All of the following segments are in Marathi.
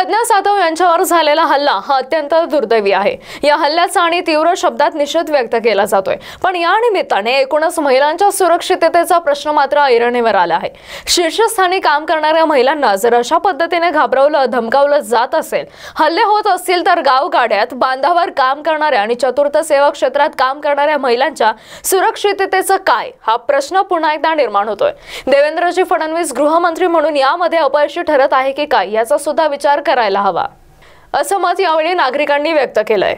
प्रज्ञा सातव यांच्यावर झालेला हल्ला हा अत्यंत दुर्दैवी आहे। या हल्ल्याचा आणि तीव्र शब्दात निषेध व्यक्त केला जातोय। पण या निमित्ताने एकूणच महिलांच्या सुरक्षिततेचा प्रश्न मात्र ऐरणीवर आला आहे। शीर्षस्थानी काम करणाऱ्या महिलांना जर अशा पद्धतीने घाबरवलं धमकावलं जात असेल, हल्ले होत असतील तर गावगाड्यात बांधावर काम करणाऱ्या आणि चतुर्थ सेवा क्षेत्रात काम करणाऱ्या महिलांच्या सुरक्षिततेचं काय हा प्रश्न पुन्हा एकदा निर्माण होतोय। देवेंद्रजी फडणवीस गृहमंत्री म्हणून यामध्ये अपयशी ठरत आहे की काय याचा सुद्धा विचार करायला हवा, असं मत यावेळी नागरिकांनी व्यक्त केलंय।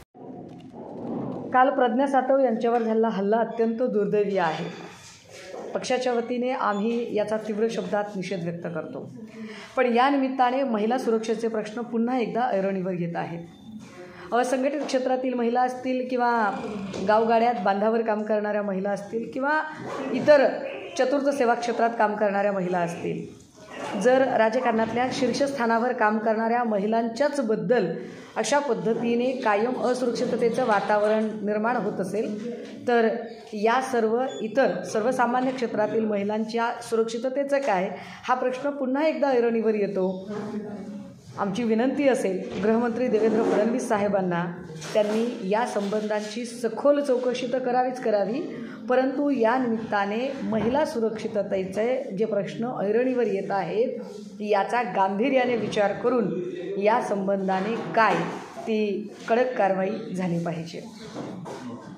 काल प्रज्ञा सातव यांच्यावर झालेला हल्ला अत्यंत दुर्दैवी आहे। पक्षाच्या वतीने आम्ही याचा तीव्र शब्दात निषेध व्यक्त करतो। पण या निमित्ताने महिला सुरक्षेचे प्रश्न पुन्हा एकदा ऐरणीवर येत आहेत। असंघटित क्षेत्रातील महिला असतील किंवा गावगाड्यात बांधावर काम करणाऱ्या महिला असतील किंवा इतर चतुर्थ सेवा क्षेत्रात काम करणाऱ्या महिला असतील, जर राजकारणातल्या शीर्षस्थानावर काम करणाऱ्या महिलांच्याच बद्दल अशा पद्धतीने कायम असुरक्षिततेचं वातावरण निर्माण होत असेल तर या इतर सर्वसामान्य क्षेत्रातील महिलांच्या सुरक्षिततेचं काय हा प्रश्न पुन्हा एकदा ऐरणीवर येतो। आमची विनंती असेल गृहमंत्री देवेंद्र फडणवीस साहेबांना, त्यांनी या संबंधांची सखोल चौकशी तर करावी, परंतु या निमित्ताने महिला सुरक्षिततेचे जे प्रश्न ऐरणीवर येत आहेत याचा गांभीर्याने विचार करून या संबंधाने काय ती कडक कारवाई झाली पाहिजे।